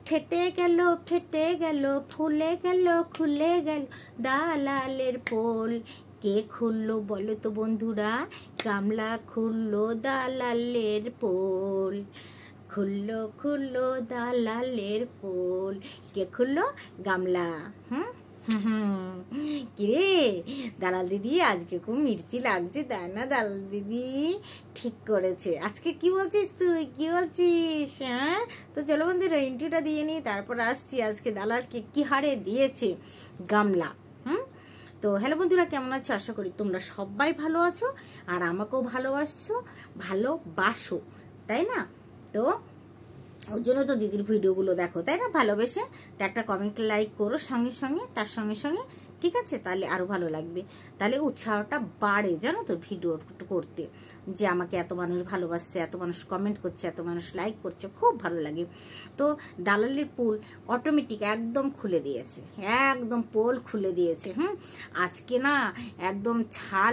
ফেটে গেল ফুলে গেল খুলে গেল দালালের পোল। কে খুললো বলো তো বন্ধুরা? গামলা খুললো দালালের পোল। খুললো খুললো দালালের পোল। কে খুললো? গামলা। কিরে দালাল দিদি, আজকে খুব মির্চি লাগছে তাই না? দালাল দিদি ঠিক করেছে। আজকে কি বলছিস তুই? কি বলছিস? হ্যাঁ, তো চলো বন্ধুরা ইন্টারভিউটা দিয়ে নিই, তারপর আসছি আজকে দালালকে কি হারে দিয়েছে গামলা। তো হ্যালো বন্ধুরা, কেমন আছো? আশা করি তোমরা সবাই ভালো আছো আর আমাকেও ভালোবাসো, তাই না? তো ওর জন্য তো দিদির ভিডিওগুলো দেখো, তাই না? ভালোবেসে তো একটা কমেন্ট লাইক করো তার সঙ্গে সঙ্গে, ঠিক আছে? তাহলে আরও ভালো লাগবে, তাহলে উৎসাহটা বাড়ে, জানো তো, ভিডিও করতে, যে আমাকে এত মানুষ ভালোবাসছে, এত মানুষ কমেন্ট করছে, এত মানুষ লাইক করছে, খুব ভালো লাগে। তো দালালের পোল অটোমেটিক একদম খুলে দিয়েছে, একদম পোল খুলে দিয়েছে। আজকে না একদম ছাল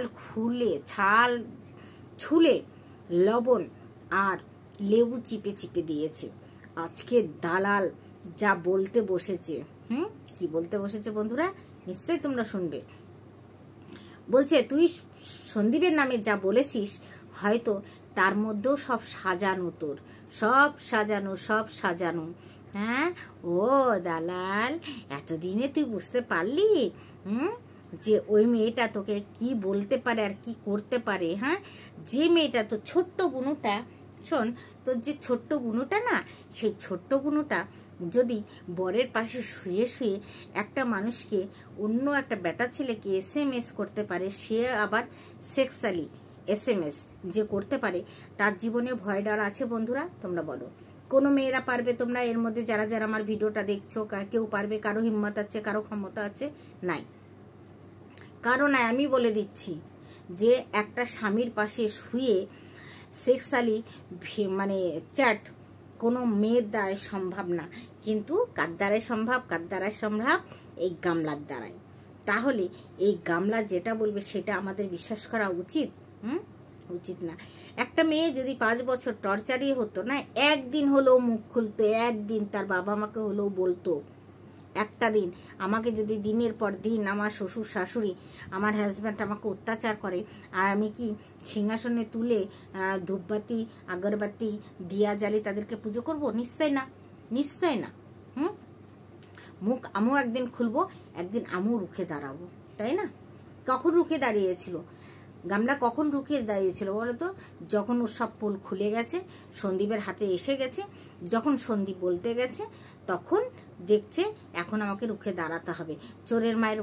ছুলে লবণ আর লেবু চিপে চিপে দিয়েছে। আজকে দালাল যা বলতে বসেছে, কি বলতে বসেছে বন্ধুরা, নিশ্চয়ই তোমরা শুনবে। বলছে তুই সন্দীপের নামে যা বলেছিস, হয়তো তার মধ্যেও সব সাজানো, তোর সব সাজানো। হ্যাঁ, ও দালাল, এতদিনে তুই বুঝতে পারলি যে ওই মেয়েটা তোকে কি বলতে পারে আর কি করতে পারে। হ্যাঁ, যে মেয়েটা তো ছোট্ট বুনুটা, শোন, তোর যে ছোট্ট বুনুটা না, সেই ছোট্ট বুনুটা যদি বরের পাশে শুয়ে শুয়ে একটা মানুষকে, অন্য একটা বেটা ছেলেকে SMS করতে পারে, সে আবার সেক্সুয়ালি SMS যে করতে পারে, তার জীবনে ভয় ডর আছে বন্ধুরা? তোমরা বলো, কোনো মেয়েরা পারবে? তোমরা এর মধ্যে যারা যারা আমার ভিডিওটা দেখছো, কেউ পারবে? কারো হিম্মত আছে? কারো ক্ষমতা আছে? নাই, কারণ আমি বলে দিচ্ছি যে একটা স্বামীর পাশে শুয়ে সেক্সুয়ালি মানে চ্যাট কোনো মেয়ের দ্বারাই সম্ভব না, কিন্তু কার দ্বারাই সম্ভব? এই গামলার দ্বারাই। তাহলে এই গামলা যেটা বলবে সেটা আমাদের বিশ্বাস করা উচিত? উচিত না। একটা মেয়ে যদি 5 বছর টর্চারই হতো না, একদিন হলেও মুখ খুলতো, একদিন তার বাবা মাকে হলেও বলতো, একটা দিন আমাকে যদি দিনের পর দিন আমার শ্বশুর শাশুড়ি, আমার হাজব্যান্ড আমাকে অত্যাচার করে, আর আমি কি সিংহাসনে তুলে ধূপবাতি আগরবাতি দিয়া জ্বালি তাদেরকে পুজো করব? নিশ্চয় না। মুখ আমিও একদিন খুলবো, একদিন আমিও রুখে দাঁড়াবো, তাই না? কখন রুখে দাঁড়িয়েছিল গামলা? কখন রুখে দাঁড়িয়েছিল বলো তো? যখন ওর সব পোল খুলে গেছে, সন্দীপের হাতে এসে গেছে, যখন সন্দীপ বলতে গেছে, তখন দেখছে এখন আমাকে রুখে দাঁড়াতে হবে। চোরের মায়ের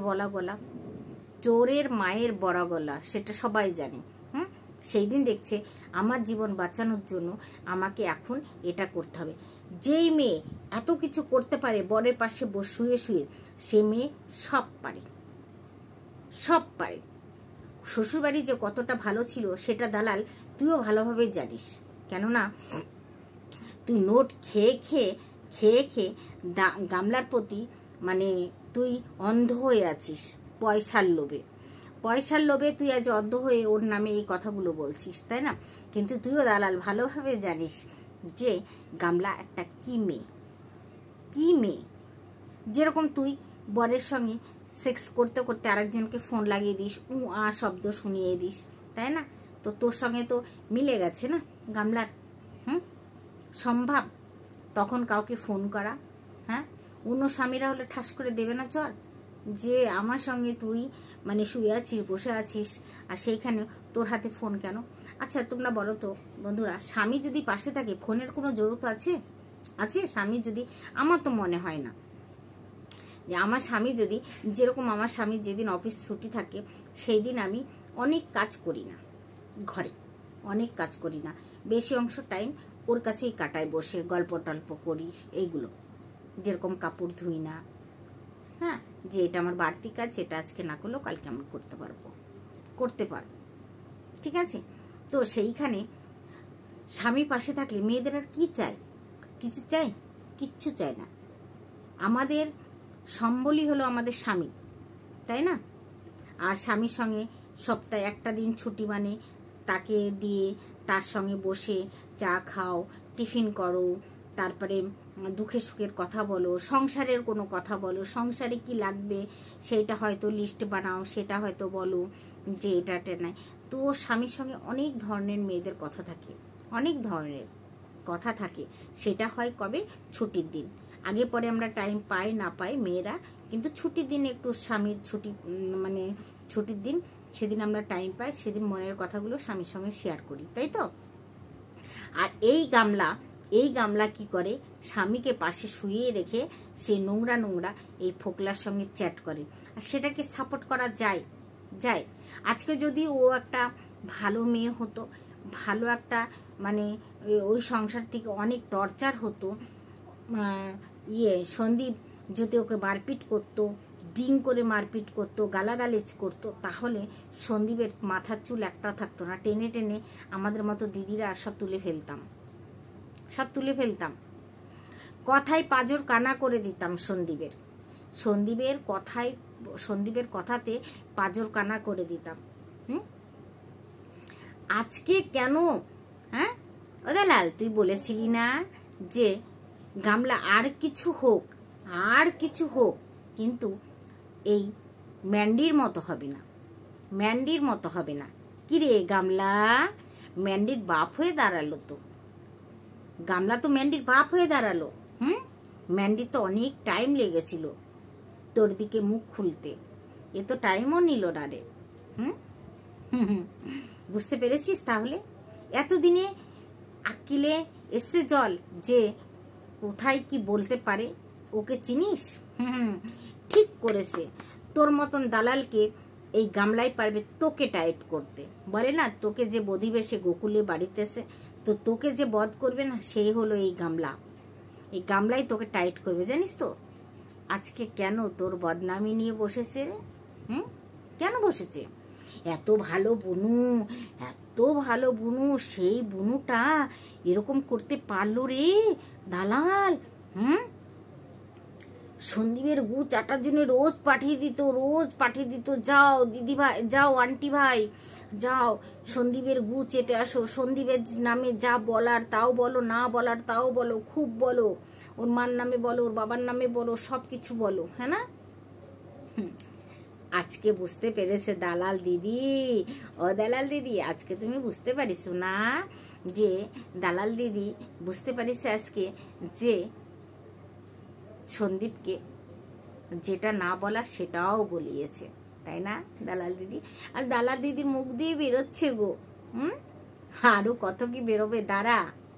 বড়া গলা, সেটা সবাই জানে। সেই দিন দেখছে আমার জীবন বাঁচানোর জন্য আমাকে এখন এটা করতে হবে। যেই মেয়ে এত কিছু করতে পারে বরের পাশে শুয়ে শুয়ে, সে মেয়ে সব পারে। শ্বশুরবাড়ি যে কতটা ভালো ছিল সেটা দালাল তুইও ভালোভাবে জানিস, কেননা তুই নোট খেয়ে গামলার প্রতি মানে তুই অন্ধ হয়ে আছিস পয়সার লোভে তুই আজ অন্ধ হয়ে ওর নামে এই কথাগুলো বলছিস, তাই না? কিন্তু তুইও দালাল ভালোভাবে জানিস যে গামলা একটা কি মেয়ে। যেরকম তুই বরের সঙ্গে সেক্স করতে করতে আরেকজনকে ফোন লাগিয়ে দিস, শব্দ শুনিয়ে দিস, তাই না? তো তোর সঙ্গে তো মিলে গেছে না গামলার। সম্ভব তখন কাউকে ফোন করা? হ্যাঁ, অন্য স্বামীরা হলে ঠাস করে দেবে না চল, যে আমার সঙ্গে তুই মানে শুয়ে আছিস, বসে আছিস, আর সেইখানে তোর হাতে ফোন কেন? আচ্ছা তোমরা বলো তো বন্ধুরা, স্বামী যদি পাশে থাকে ফোনের কোনো জরুরত আছে? স্বামী যদি, আমার তো মনে হয় না যে আমার স্বামী যদি, যেরকম আমার স্বামীর যেদিন অফিস ছুটি থাকে সেই দিন আমি অনেক কাজ করি না, ঘরে অনেক কাজ করি না, বেশি অংশ টাইম ওর কাছেই কাটাই, বসে গল্প টল্প করি, এইগুলো, যেরকম কাপড় ধুই না, হ্যাঁ, যে এটা আমার বাড়তি কাজ, এটা আজকে না করলেও কালকে আমি করতে পারবো, ঠিক আছে? তো সেইখানে স্বামী পাশে থাকলে মেয়েদের আর কি চাই? কিচ্ছু চায় না। আমাদের সম্বলই হলো আমাদের স্বামী, তাই না? আর স্বামীর সঙ্গে সপ্তাহে একটা দিন ছুটি মানে তাকে দিয়ে তার সঙ্গে বসে চা খাও, টিফিন করো, তারপরে দুঃখে সুখের কথা বলো, সংসারের কোনো কথা বলো, সংসারে কি লাগবে সেইটা হয়তো লিস্ট বানাও, সেটা হয়তো বলো যে এটা নাই। তো স্বামীর সঙ্গে অনেক ধরনের মেয়েদের কথা থাকে, অনেক ধরনের কথা থাকে। সেটা হয় কবে? ছুটির দিন। আগে পরে আমরা টাইম পাই না পাই মেয়েরা, কিন্তু ছুটির দিন একটু স্বামীর ছুটি, মানে ছুটির দিন সেদিন আমরা টাইম পাই, সেদিন মনের কথাগুলো স্বামীর সঙ্গে শেয়ার করি, তাই তো? আর এই গামলা কি করে? স্বামীকে পাশে শুইয়ে রেখে সে নোংরা নোংরা এই ফোকলার সঙ্গে চ্যাট করে। আর সেটাকে সাপোর্ট করা যায়? যায়। আজকে যদি ও একটা ভালো মেয়ে হতো, ভালো একটা মানে ওই সংসার থেকে অনেক টর্চার হতো, সন্দীপ যদি ওকে মারপিট করতো, ডিং করে মারপিট করতো, গালাগালিজ করতো, তাহলে সন্দীপের মাথার চুল একটাও থাকতো না। টেনে টেনে আমাদের মতো দিদিরা সব তুলে ফেলতাম, সব তুলে ফেলতাম। কথায় পাজর কানা করে দিতাম সন্দীপের কথাতে পাজর কানা করে দিতাম। আজকে কেন? হ্যাঁ ও দালাল, তুই বলেছিলি না যে গামলা আর কিছু হোক কিন্তু এই ম্যান্ডির মতো হবে না। কি রে গামলা, ম্যান্ডির বাপ হয়ে দাঁড়ালো তো। গামলা তো ম্যান্ডির বাপ হয়ে দাঁড়ালো। ম্যান্ডির তো অনেক টাইম লেগেছিল তোর দিকে মুখ খুলতে, এ তো টাইমও নিল না রে। বুঝতে পেরেছিস? তাহলে এতদিনে আকিলে এসছে জল যে কোথায় কি বলতে পারে। ওকে চিনিস? ঠিক করেছে। তোর মতন দালালকে এই গামলাই পারবে তোকে টাইট করতে। বলে না, তোকে যে বধিবেশে গোকুলে বাড়িতেছে, তো তোকে যে বধ করবে না, সেই হলো এই গামলা। এই গামলাই তোকে টাইট করবে, জানিস তো? আজকে কেন তোর বদনামি নিয়ে বসেছে রে? কেন বসেছে? এত ভালো বুনু, সেই বুনুটা এরকম করতে পারলো রে দালাল। সন্দীপের গু চাটার জন্য রোজ পাঠিয়ে দিত, যাও দিদি ভাই, যাও আন্টি ভাই, যাও সন্দীপের গু চেটে আসো, সন্দীপের নামে যা বলার তাও বলো, না বলার তাও বলো, খুব বলো, ওর মার নামে বলো, ওর বাবার নামে বলো, সব কিছু বলো, হ্যাঁ না? আজকে বুঝতে পেরেছে দালাল দিদি। ও দালাল দিদি, আজকে তুমি বুঝতে পারিস না যে দালাল দিদি বুঝতে পারিস আজকে যে সন্দীপকে যেটা না বলা সেটাও বলিয়েছে, তাই না দালাল দিদি? আর দালাল দিদির মুখ দিয়ে বেরোচ্ছে গো, আরো কত কি বেরোবে। দাঁড়া,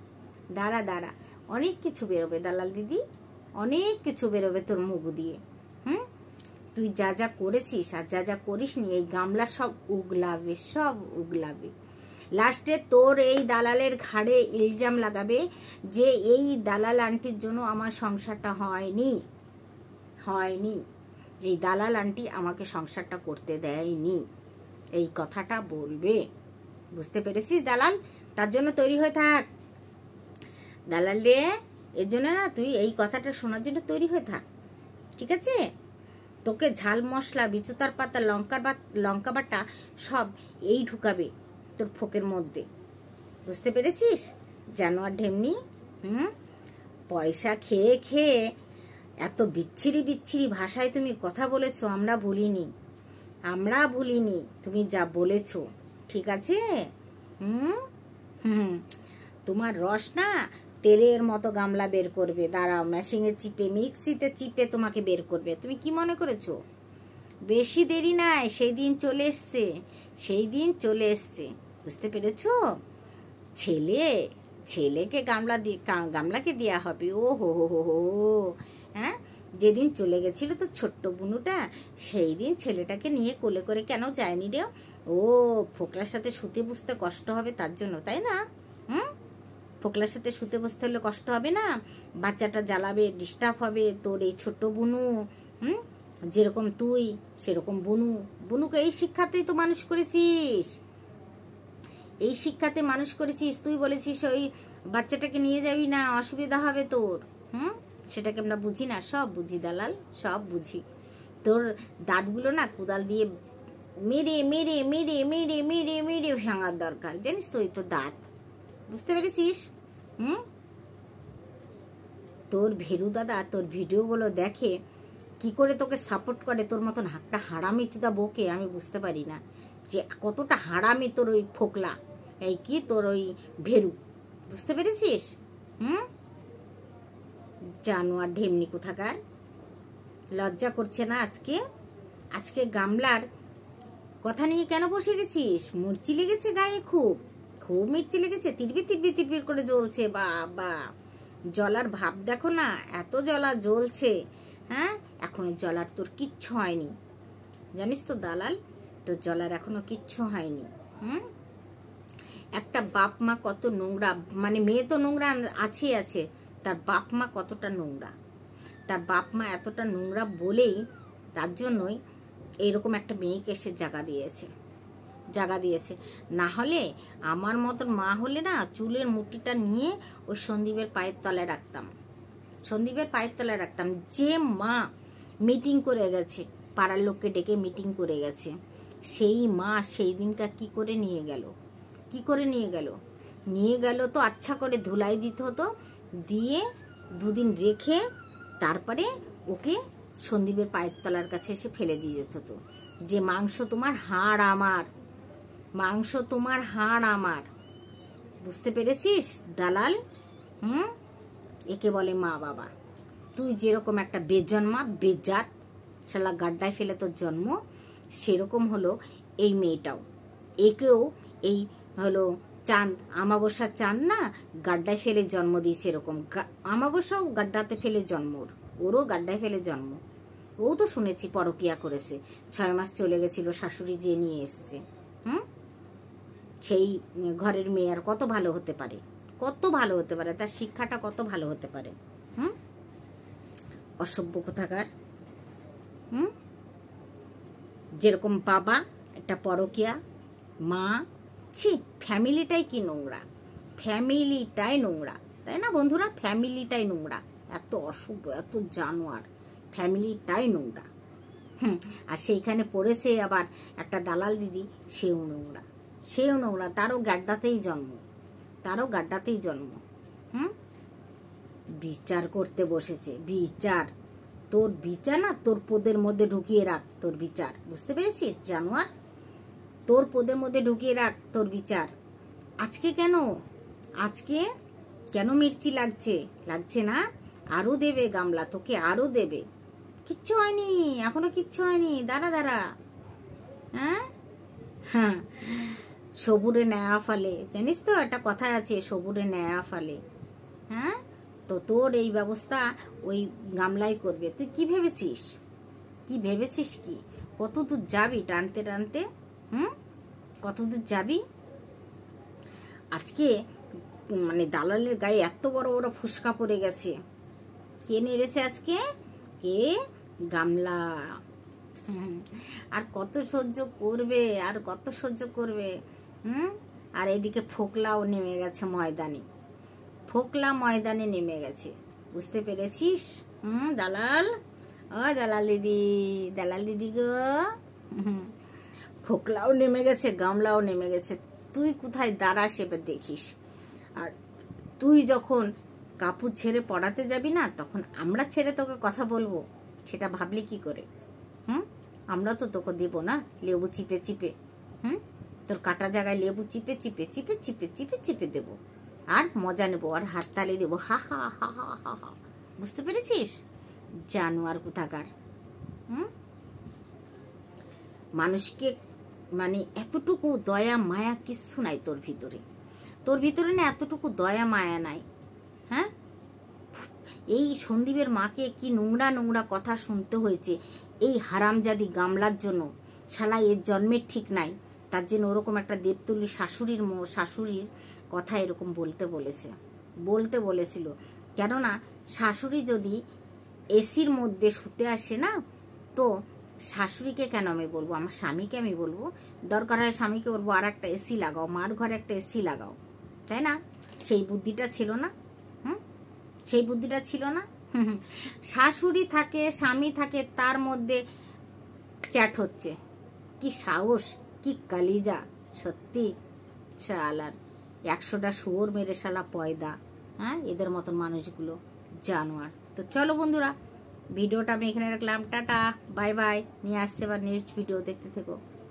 অনেক কিছু বেরোবে দালাল দিদি, অনেক কিছু বেরোবে তোর মুখ দিয়ে। তুই যা যা করেছিস আর যা যা করিসনি, এই গামলা সব উগলাবে। লাস্টে তোর এই দালালের ঘাড়ে ইলজাম লাগাবে যে এই দালাল আন্টির জন্য আমার সংসারটা হয়নি। এই দালাল আন্টি আমাকে সংসারটা করতে দেয়নি, এই কথাটা বলবে। বুঝতে পেরেছিস দালাল? তার জন্য তৈরি হয়ে থাক দালাল রে। এর জন্য না, তুই এই কথাটা শোনার জন্য তৈরি হয়ে থাক, ঠিক আছে? তোকে ঝাল মশলা, বিচুতার পাতা, লঙ্কা বাটা সব এই ঢুকাবে তোর ফোকের মধ্যে। বুঝতে পেরেছিস? জানোয়ার ঢেমনি। পয়সা খেয়ে খেয়ে এত বিচ্ছিরি ভাষায় তুমি কথা বলেছো, আমরা ভুলিনি তুমি যা বলেছো, ঠিক আছে? তোমার রস না তেলের মতো গামলা বের করবে। দাঁড়াও, মেশিনে চিপে, মিক্সিতে চিপে তোমাকে বের করবে। তুমি কি মনে করেছো? বেশি দেরি নাই, সেই দিন চলে এসছে। বুঝতে পেরেছো? ছেলেকে গামলাকে দেয়া হবে। ও হো, হ্যাঁ, যেদিন চলে গেছিল তো ছোট্ট বুনুটা, সেই দিন ছেলেটাকে নিয়ে কোলে করে কেন যায়নি রে? ও ফোকলার সাথে শুতে বসতে কষ্ট হবে তার জন্য, তাই না? ফোকলার সাথে শুতে বসতে হলে কষ্ট হবে না? বাচ্চাটা জ্বালাবে, ডিস্টার্ব হবে তোর এই ছোট্ট বুনু। যেরকম তুই সেরকম বুনুকে এই শিক্ষাতেই তো মানুষ করেছিস। তুই বলেছিস ওই বাচ্চাটাকে নিয়ে যাবি না, অসুবিধা হবে তোর। সেটাকে আমরা বুঝি না? সব বুঝি দালাল, সব বুঝি। তোর দাঁতগুলো না কোদাল দিয়ে মেরে ভাঙার দরকার, জানিস তো? এই তোর দাঁত, বুঝতে পেরেছিস? তোর ভেরু দাদা তোর ভিডিওগুলো দেখে কি করে তোকে সাপোর্ট করে, তোর মতন একটা হারামি চুদা বউকে আমি বুঝতে পারি না যে কতটা হারামি তোর ওই ফোকলা, এই কি তোর ওই ভেরু, বুঝতে পেরেছিস? জানোয়ার ঢেমনি কোথাকার, লজ্জা করছে না আজকে? আজকে গামলার কথা নিয়ে কেন বসে গেছিস? মির্চি লেগেছে গায়ে, খুব খুব মির্চি লেগেছে, তিরবির তিরবির তিরবির করে জ্বলছে। বাবা, জলার ভাব দেখো না, এত জলা জ্বলছে। হ্যাঁ, এখনো জলার তোর কিচ্ছু হয়নি, জানিস তো দালাল, তোর জলার এখনো কিচ্ছু হয়নি। একটা বাপ মা কত নোংরা, মানে মেয়ে তো নোংরা আছে আছে, তার বাপ মা কতটা নোংরা, তার বাপ মা এতটা নোংরা বলেই তার জন্যই এরকম একটা মেয়েকে এসে জায়গা দিয়েছে। না হলে আমার মতন মা হলে না, চুলের মুঠিটা নিয়ে ওই সন্দীপের পায়ের তলায় রাখতাম। যে মা মিটিং করে গেছে, পাড়ার লোককে ডেকে মিটিং করে গেছে, সেই মা সেই দিনটা কি করে নিয়ে গেল তো আচ্ছা করে ধুলাই দিতে হতো, দিয়ে দুদিন রেখে তারপরে ওকে সন্দীপের পায়ের তলার কাছে এসে ফেলে দিয়ে যেত হতো, যে মাংস তোমার হাড় আমার, বুঝতে পেরেছিস দালাল? একে বলে মা বাবা। তুই যেরকম একটা বেজন্মা বেজাত শালা গাড্ডায় ফেলে তোর জন্ম, সেরকম হলো এই মেয়েটাও। একেও এই হলো চাঁদ, আমাবস্যার চাঁদ না, গাড্ডায় ফেলে জন্ম দিয়েছে। এরকম আমাবস্যাও গাড্ডাতে ফেলে জন্ম, ওরও গাড্ডায় ফেলে জন্ম। ও তো শুনেছি পরকিয়া করেছে, 6 মাস চলে গেছিল, শাশুড়ি যে নিয়ে এসছে। সেই ঘরের মেয়ে আর কত ভালো হতে পারে, তার শিক্ষাটা কত ভালো হতে পারে। অসভ্য কোথাকার। যেরকম বাবা একটা পরকিয়া, মা, ছি, ফ্যামিলিটাই কি নোংরা, তাই না বন্ধুরা? ফ্যামিলিটাই নোংরা, এত অশুভ, এত জানোয়ার, ফ্যামিলিটাই নোংরা। আর সেইখানে পড়েছে আবার একটা দালাল দিদি, সেও নোংরা, তারও গাড্ডাতেই জন্ম। বিচার করতে বসেছে, বিচার, তোর বিচার না, তোর পদের মধ্যে ঢুকিয়ে রাখ তোর বিচার, বুঝতে পেরেছিস জানোয়ার? তোর পদের মধ্যে ঢুকিয়ে রাখ তোর বিচার। আজকে কেন মির্চি লাগছে না? আরো দেবে গামলা, তোকে আরো দেবে। কিচ্ছু হয়নি, এখনো কিচ্ছু হয়নি, দাঁড়া। হ্যাঁ, সবুরে নেয়া ফালে, জানিস তো একটা কথা আছে, সবুরে নেয়া ফালে। হ্যাঁ, তো তোর এই ব্যবস্থা ওই গামলাই করবে। তুই কি ভেবেছিস কি কত দূর যাবি টানতে? কত দূর যাবি? আজকে মানে দালালের গায়ে এত বড় বড় ফুসকা পড়ে গেছে। কে নেড়েছে আজকে? কে? গামলা। আর কত সহ্য করবে? আর এদিকে ফোকলাও নেমে গেছে ময়দানে নেমে গেছে, বুঝতে পেরেছিস? দালাল, ও দালাল দিদি গো, ফোকলাও নেমে গেছে, গামলাও নেমে গেছে। তুই কোথায় দাঁড়াস এবার দেখিস। আর তুই যখন কাপড় ছেড়ে পড়াতে যাবি না, তখন আমরা ছেড়ে তোকে কথা বলবো, সেটা ভাবলি কি করে? আমরা তো তোকে দেবো না লেবু চিপে, তোর কাটা জায়গায় লেবু চিপে দেবো, আর মজা নেবো, আর হাততালি দেবো, হা হা হা হা হা হা, বুঝতে পেরেছিস জানোয়ার কোথাকার? মানুষকে মানে এতটুকু দয়া মায়া কিচ্ছু নাই তোর ভিতরে না, এতটুকু দয়া মায়া নাই। হ্যাঁ, এই সন্দীপের মাকে কি নোংরা কথা শুনতে হয়েছে এই হারামজাদি গামলার জন্য। শালা এর জন্মের ঠিক নাই, তার জন্য ওরকম একটা দেবতুল্য শাশুড়ির কথা এরকম বলতে বলেছিল। কেননা শাশুড়ি যদি এসির মধ্যে শুতে আসে না, তো শাশুড়িকে কেন আমি বলবো, আমার স্বামীকে আমি বলবো, দরকার হয় স্বামীকে বলবো আর একটা এসি লাগাও, মার ঘরে একটা এসি লাগাও, তাই না? সেই বুদ্ধিটা ছিল না। শাশুড়ি থাকে, স্বামী থাকে, তার মধ্যে চ্যাট হচ্ছে। কি সাহস, কি কালিজা, সত্যি শালার 100টা শুয়োর মেরে শালা পয়দা। হ্যাঁ, এদের মতন মানুষগুলো জানোয়ার। তো চলো বন্ধুরা, ভিডিওটা আমি এখানে রাখলাম। Tata, bye bye. নিয়ে আসছে আবার নেক্সট ভিডিও, দেখতে থেকো।